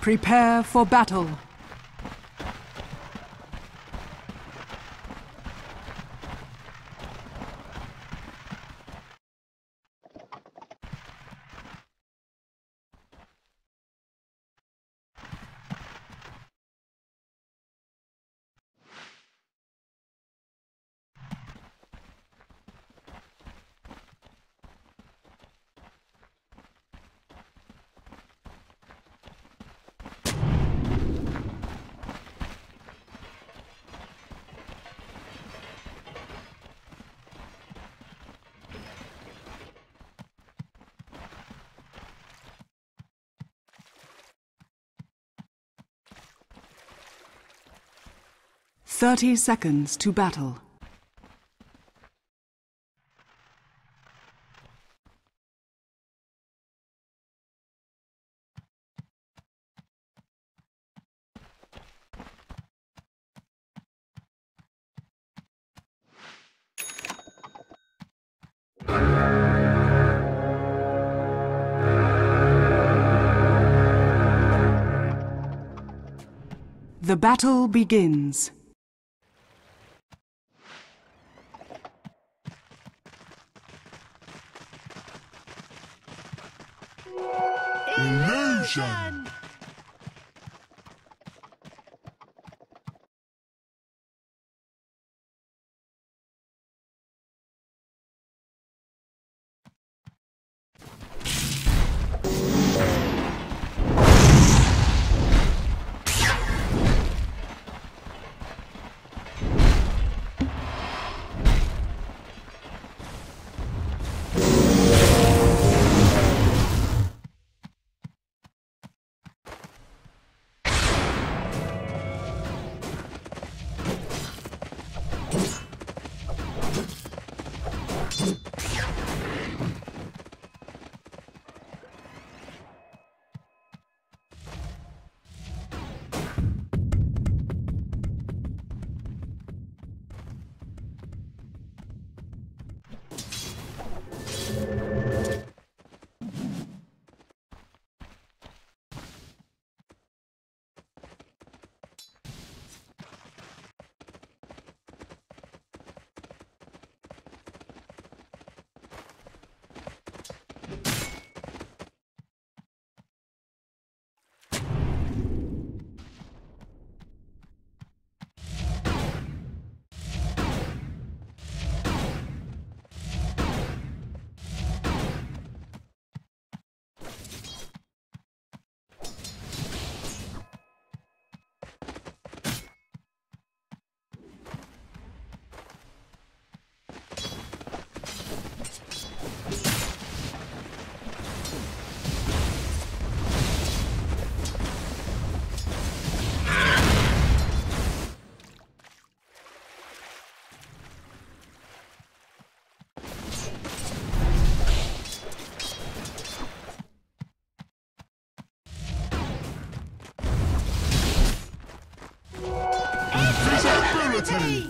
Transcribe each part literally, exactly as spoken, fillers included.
Prepare for battle. Thirty seconds to battle. The battle begins. Illusion! Invisibility!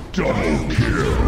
Double kill!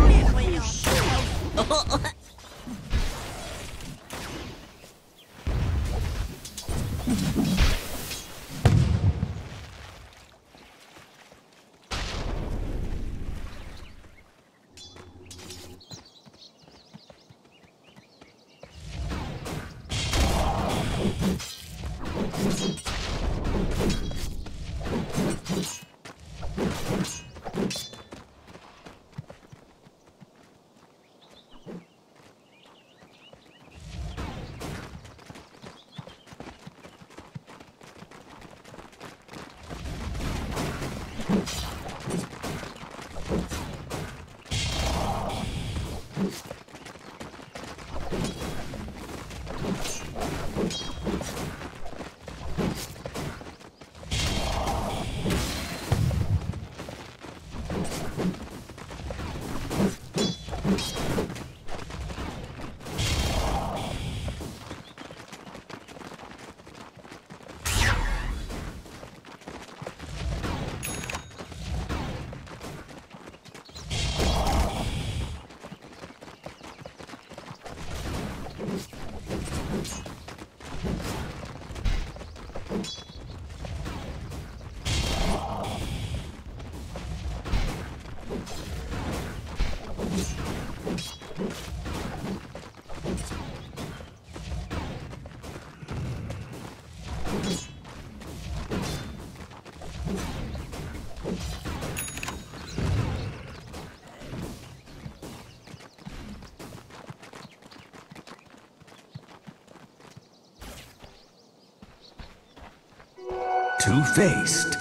Two-faced.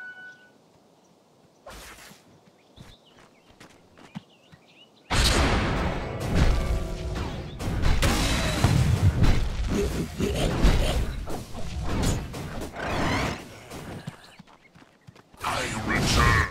I return.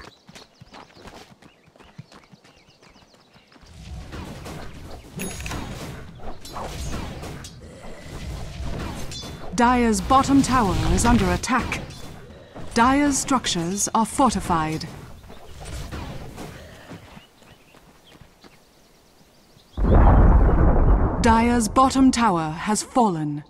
Dire's bottom tower is under attack. Dire's structures are fortified. Dire's bottom tower has fallen.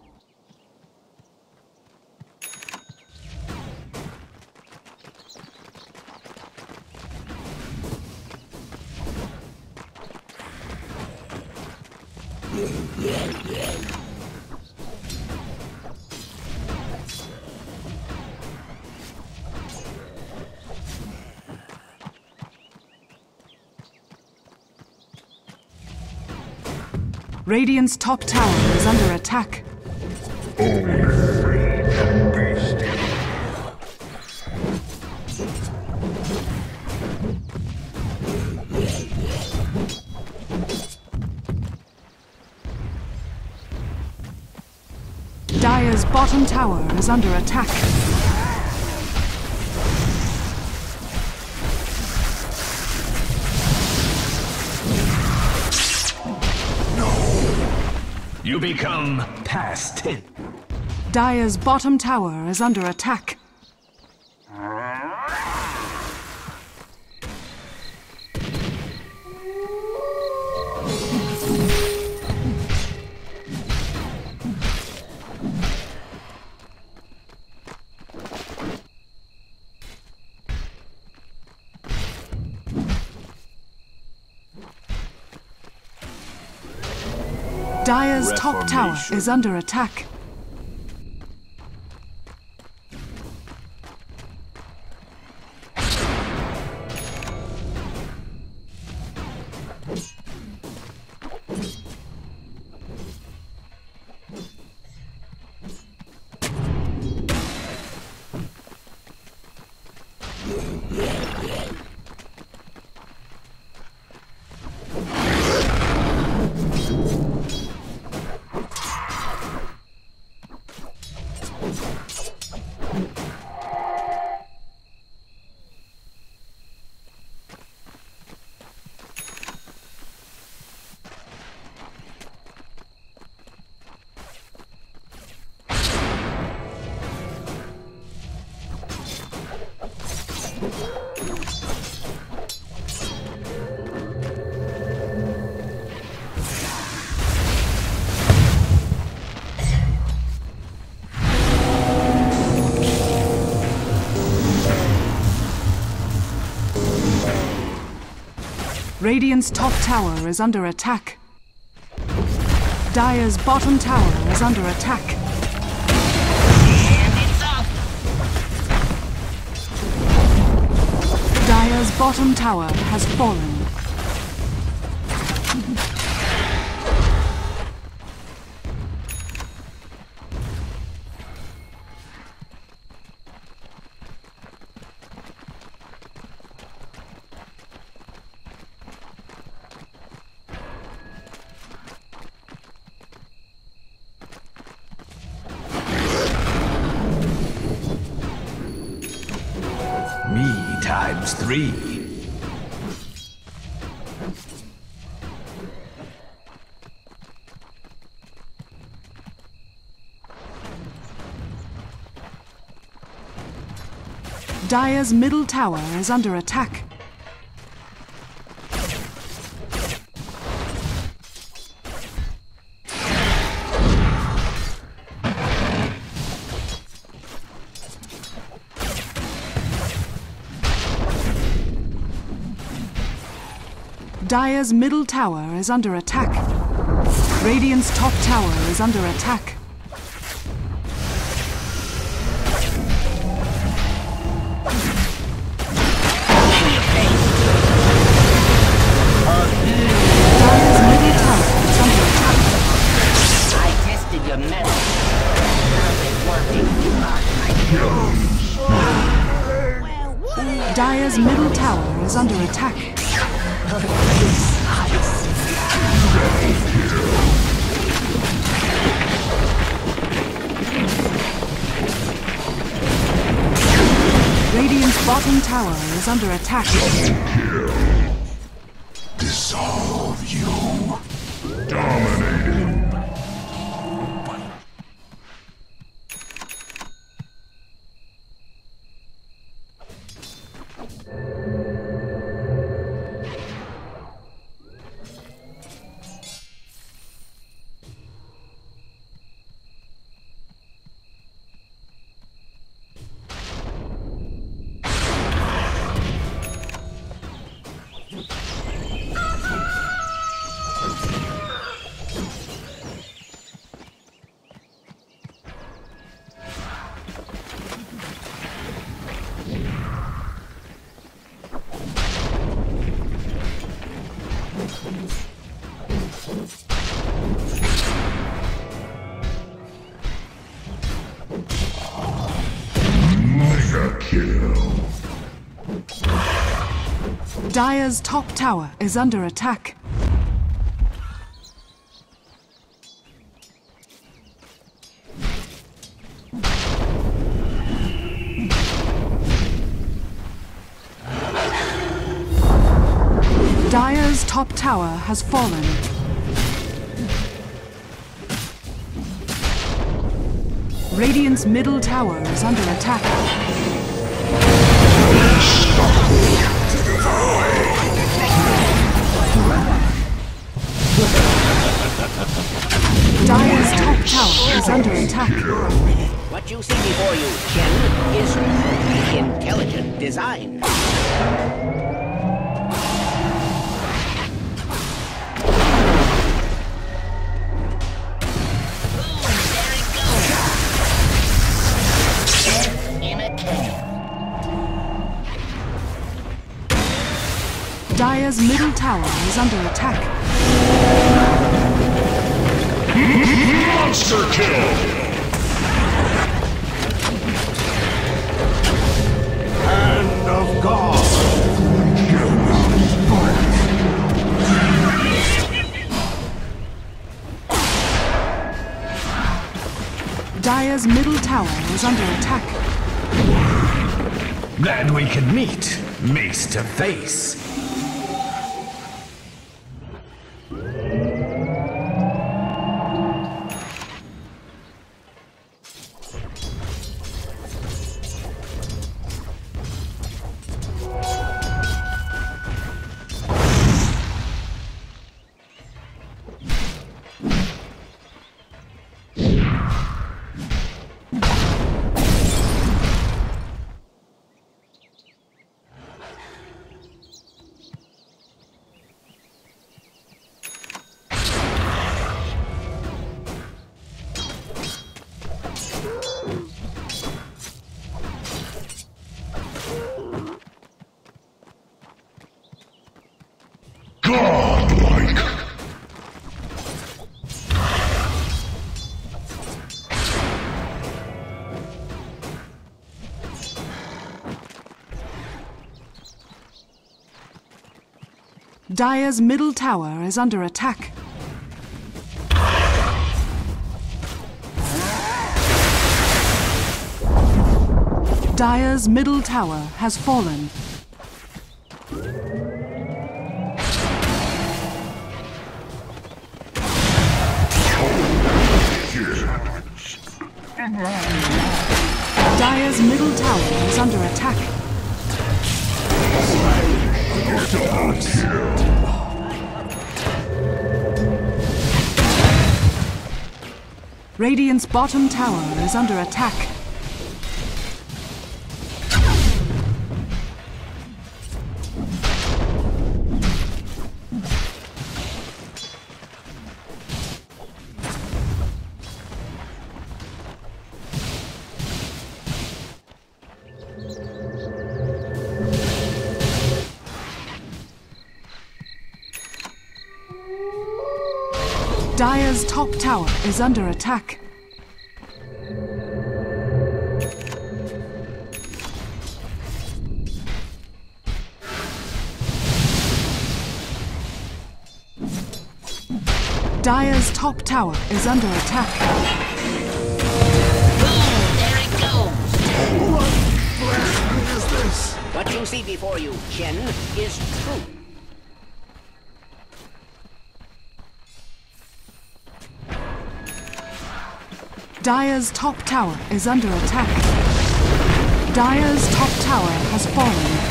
Radiant's top tower is under attack. Only free can beast. Dire's bottom tower is under attack. You become past ten. Dire's bottom tower is under attack. Dire's top tower is under attack. Radiant's top tower is under attack. Dire's bottom tower is under attack. And it's up. Dire's bottom tower has fallen. Me times three. Dire's middle tower is under attack. Dire's middle tower is under attack. Radiant's top tower is under attack. Dire's middle tower is under attack. I tested your metal. Dire's middle tower is under attack. Radiant's bottom tower is under attack. Dissolve you. Dominating. Mega kill. Dire's top tower is under attack. Dire's top tower has fallen. Radiant's middle tower is under attack. Dire's top tower is under attack. What you see before you, Ken, is intelligent design. Dire's middle tower is under attack. Monster kill. Hand of God. Dire's middle tower is under attack. Then we can meet face to face. Dire's middle tower is under attack. Dire's middle tower has fallen. Dire's middle tower is under attack. Double kill. Radiant's bottom tower is under attack. Dire's top tower is under attack. Dire's top tower is under attack. Boom! There it goes! What blasphemy is this? What you see before you, Chen, is true. Dire's top tower is under attack. Dire's top tower has fallen.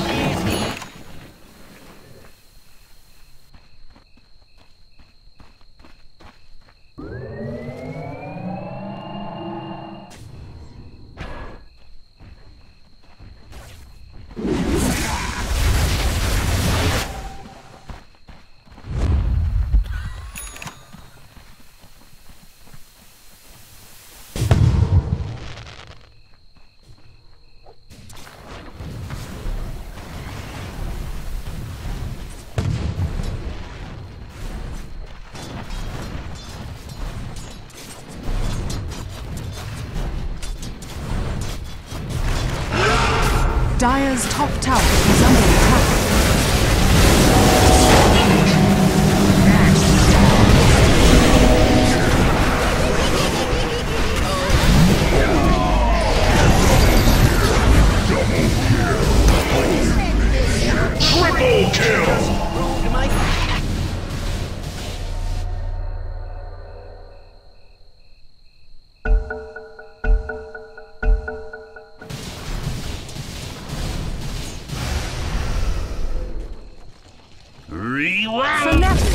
Dire's top tower is under attack. Triple kill. Proved my Rewind! Fanatic